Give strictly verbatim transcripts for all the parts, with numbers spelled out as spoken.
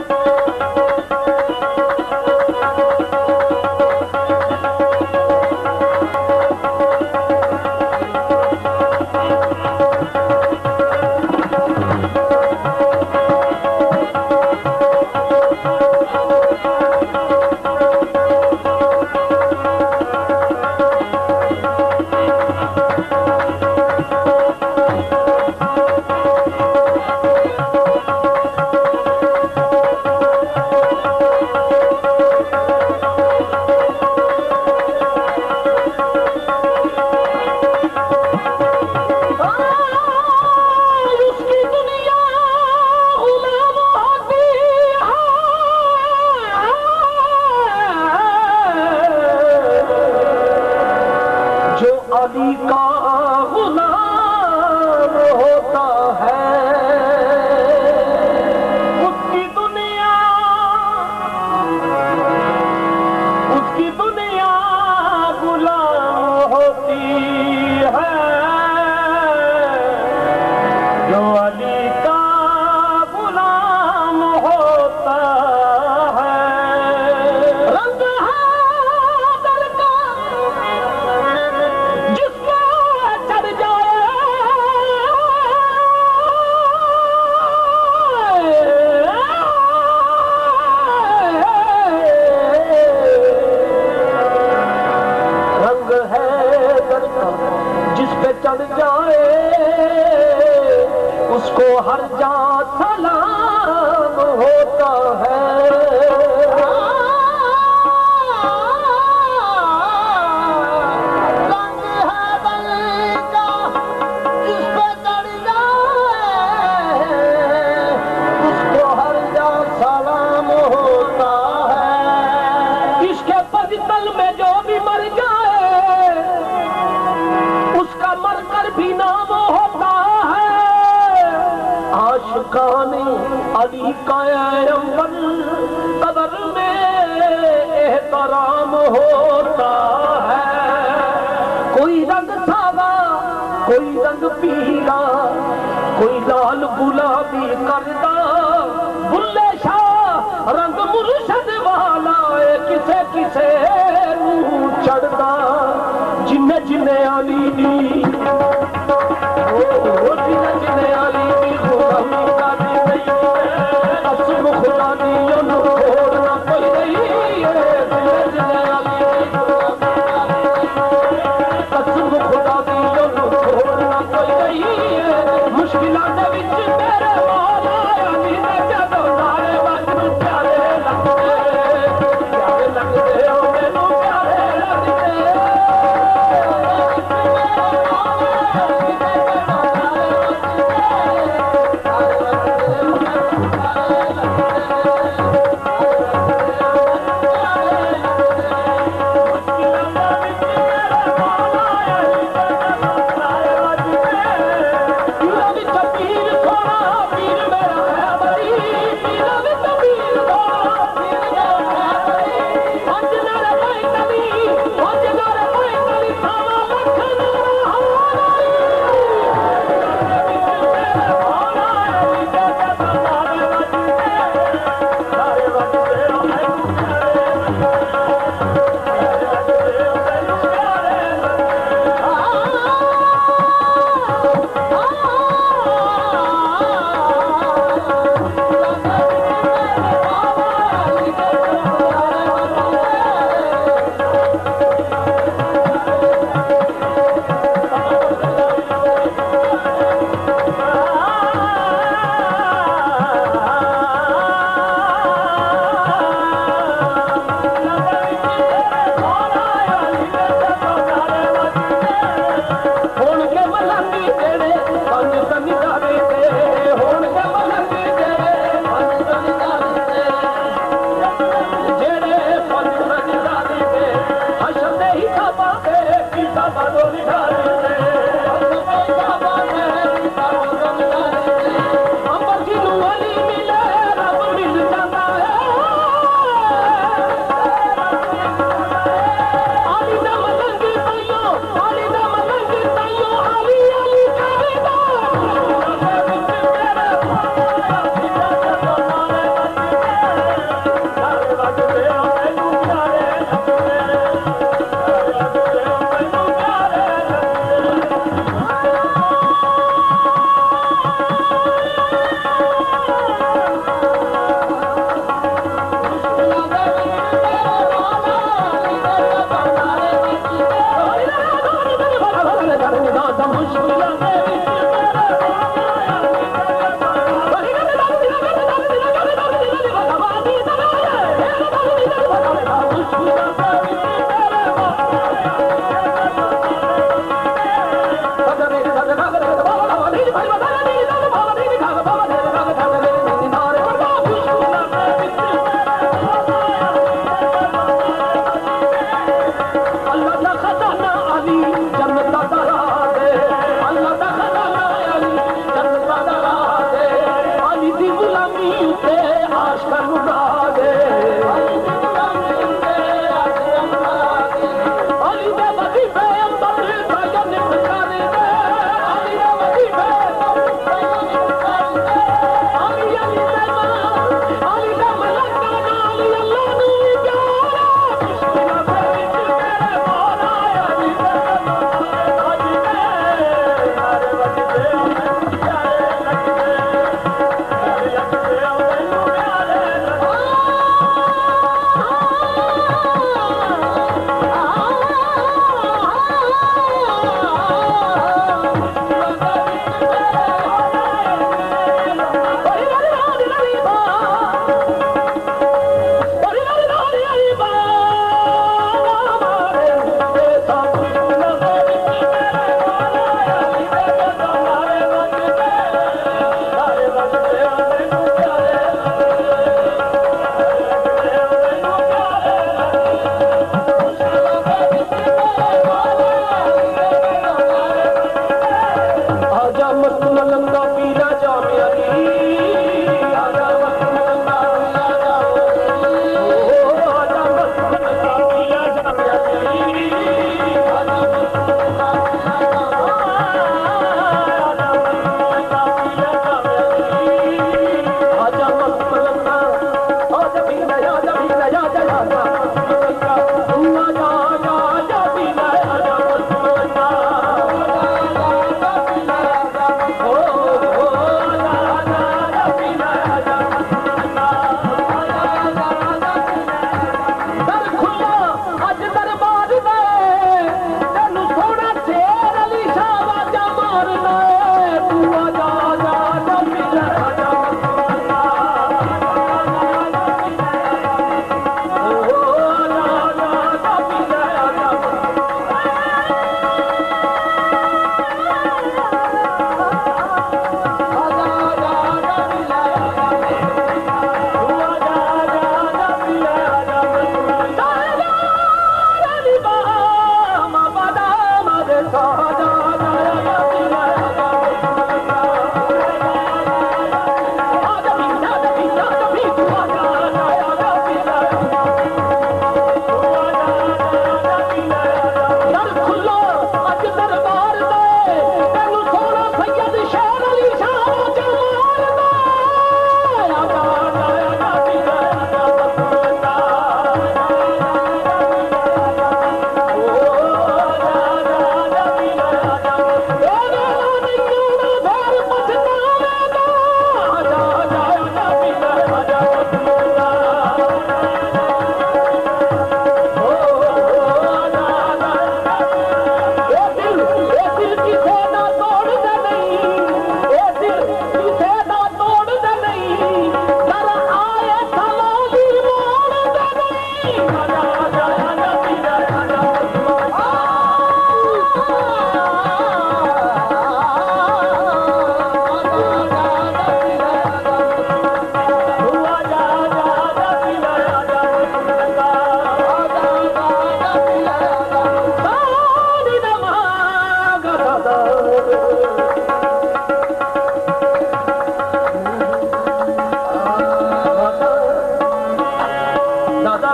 अली का गुलाम होता है, उसकी दुनिया उसकी दुनिया गुलाम होती है। जो अली का गुलाम होता है, रंग चढ़ जाए उसको हर जा सलाम होता है। रंग है बल का जिस पे चढ़ जाए उसको हर जा सलाम होता है। इसके बदतल में जो भी मर जाए उसका मरकर भी नाम होता है। आशिकाने अली का अव्वल कदर में एहतराम होता है। कोई रंग सादा, कोई रंग पीला, कोई लाल गुलाबी करदा, बुल्ले शाह रंग मुर्शद वाला किसे किसे नूर चढ़दा। जिन्ने जिन्ने अली दी ओ जिन्ने जिन्ने अली दी गुलामी करदी गई है, कसम खुदा दी ओनू छोड़ ना कोई गई है। जिन्ने जिन्ने अली दी गुलामी करदी गई है, कसम खुदा दी ओनू छोड़ ना कोई गई है। मुश्किलां दे विच मेरे मौला अली ने जदों सारे वक्त प्यारे लगदे, प्यारे लगदे ओ मैनू प्यारे लगदे।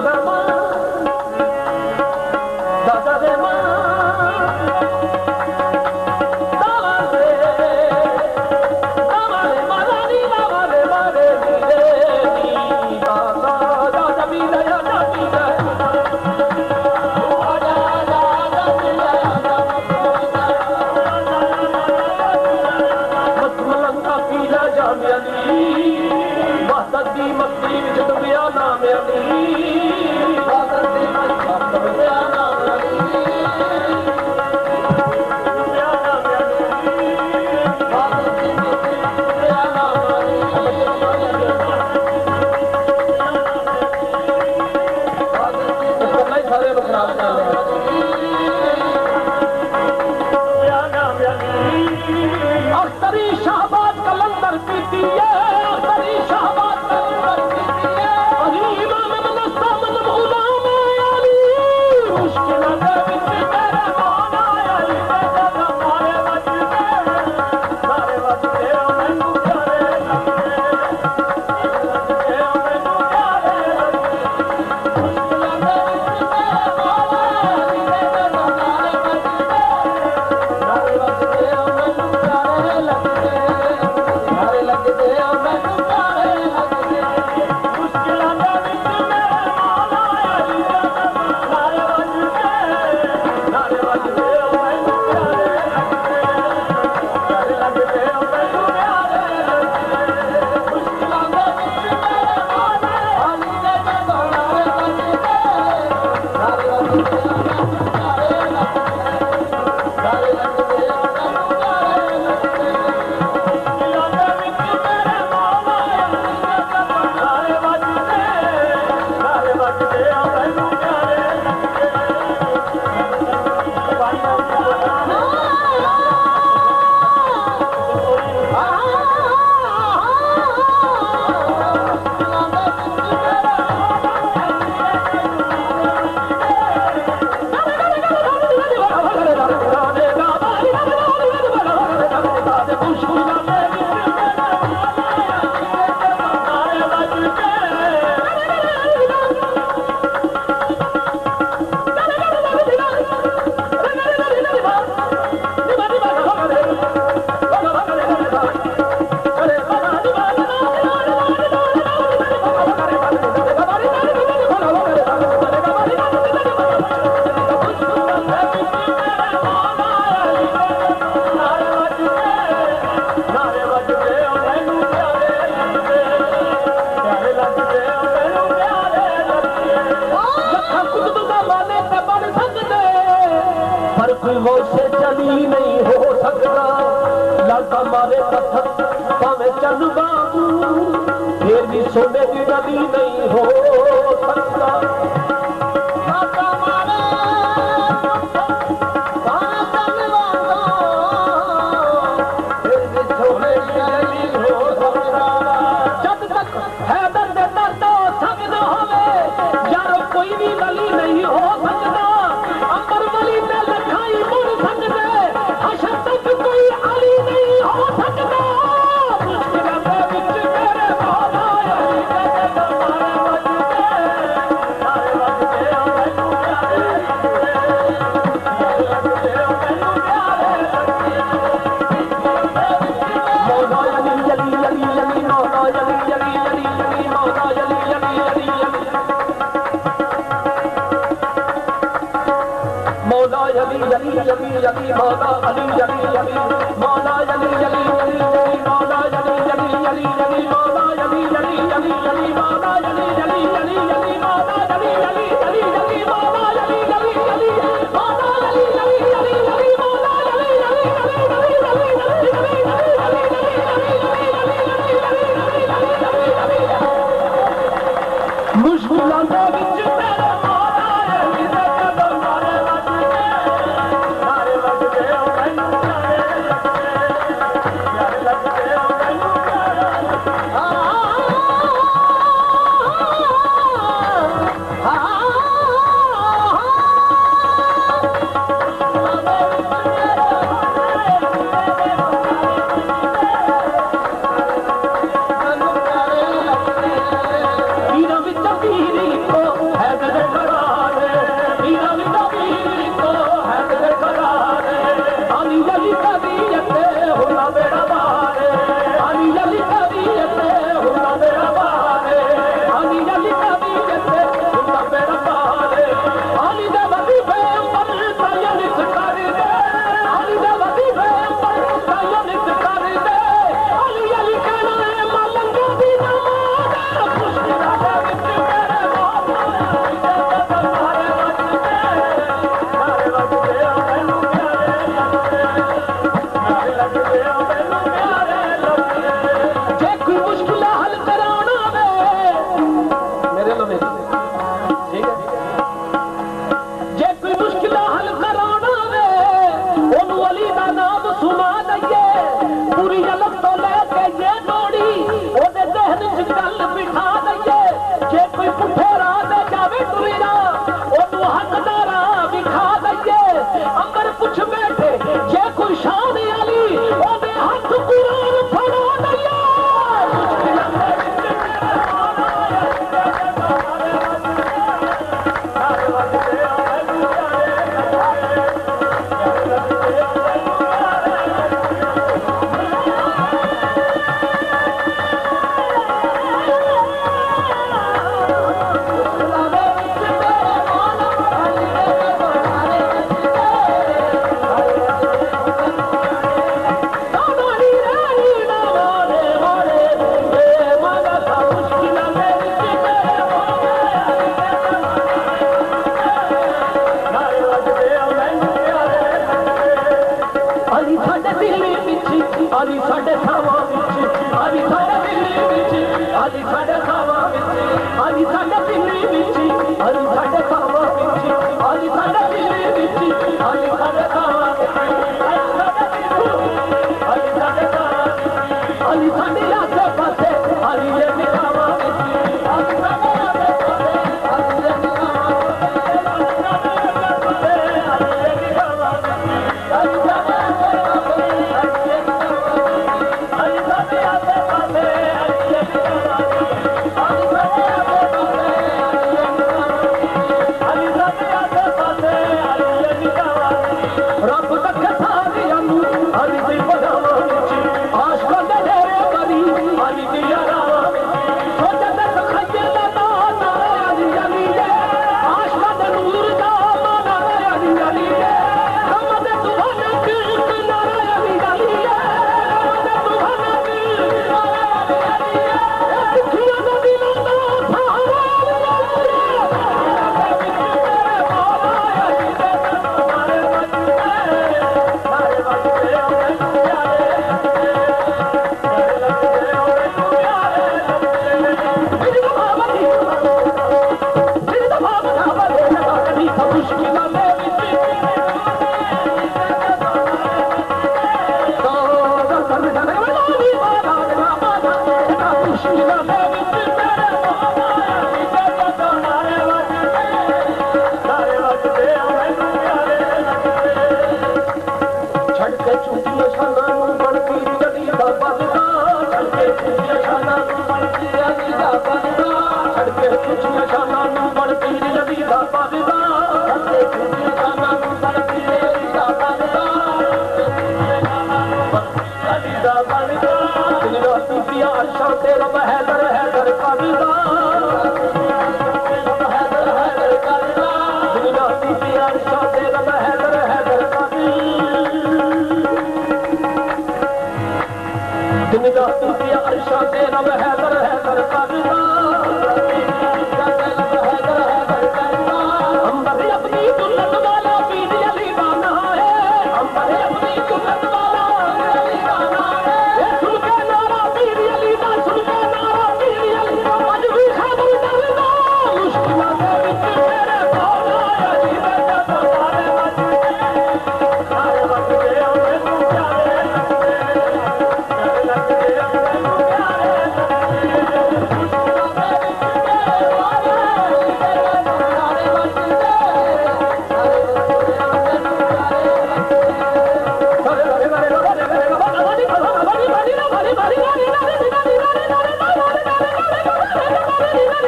से चली नहीं हो सकता लड़का मारे पत्थर पावे चल बाबू फिर भी सोने की नदी नहीं हो सकता तेरे करारे पीर अली दा पीर को है तेरे करारे अली अली तबीयते हुला मेरा बारे अली अली तबीयते हुला मेरा बारे अली अली तबीयते हुला मेरा बारे अली दे वजीफे पर तयनित कर दे अली दे वजीफे पर तयनित कर दे अली अली कहना है मलंग दी नमाज खुशकिला दे विच मेरे बाप सारे वजदे सारे वजदे मैनू प्यारे लगदे मैनू प्यारे लगदे जे कोई मुश्किल हल कराना वे मेरे लो मेरे ठीक है जे कोई मुश्किल हल कराना वे ओनू अली दा नाम सुना दईए पूरी अलग तो लेके ये डोड़ी ओदे जहन च गल बिठा दईए जे कोई पुठे राह ते जावे टुरिया ओनू हक दा राह विखा दईए अंबर पुछ बैठे जे कोई शान अली ओदे हाथ कुरान फड़ा दईए मुश्किलां दे विच मेरा आना सारे वजदे मैनू प्यारे अली साडे दिल विच अली साडे सावां विच अली साडे दिल विच अली साडे सावां विच अली साडे दिल विच अली साडे सावां विच अली साडे दिल विच अली साडे सावां विच अली साडे सावां विच अली साडे आसे पासे अली दे निगाहां विच अली साडे आसे पासे अली दे निगाहां विच अली दे निगाहां विच अली साडे रब तक सारियां अली दी बदावां विच आशकां दे डेरे बरी अली दी यारां विच सोचदे सखैये दा नाम अली अली दे आशकां दे नूर दा माना अली अली दे हमदे सुभान की नारा अली अली दे हमदे सुभान की नारा अली अली दे दुखियां दे दिलां दा सहारा अली अली दे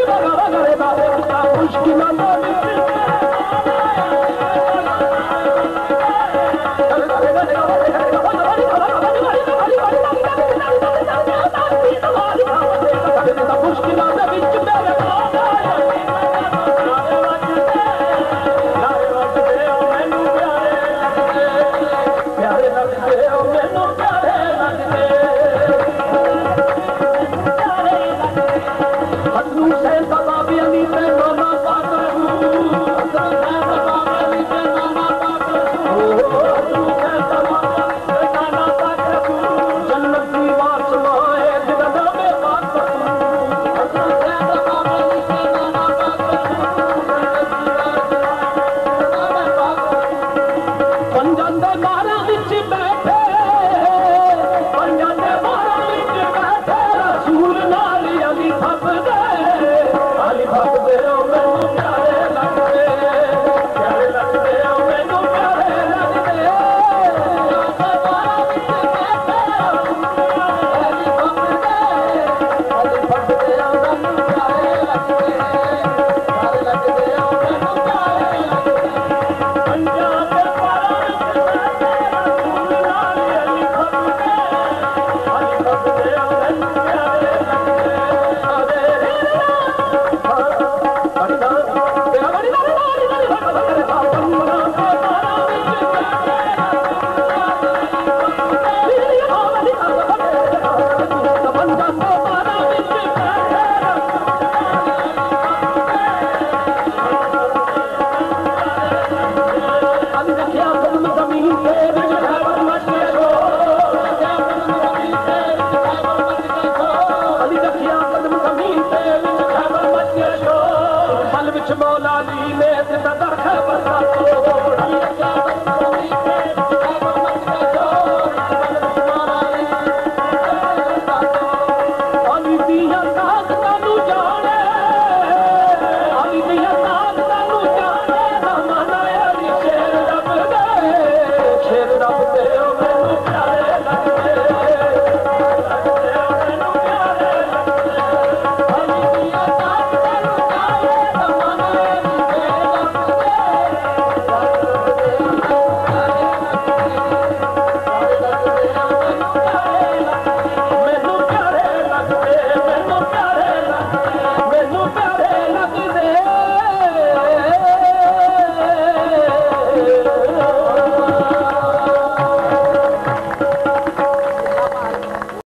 मौला दी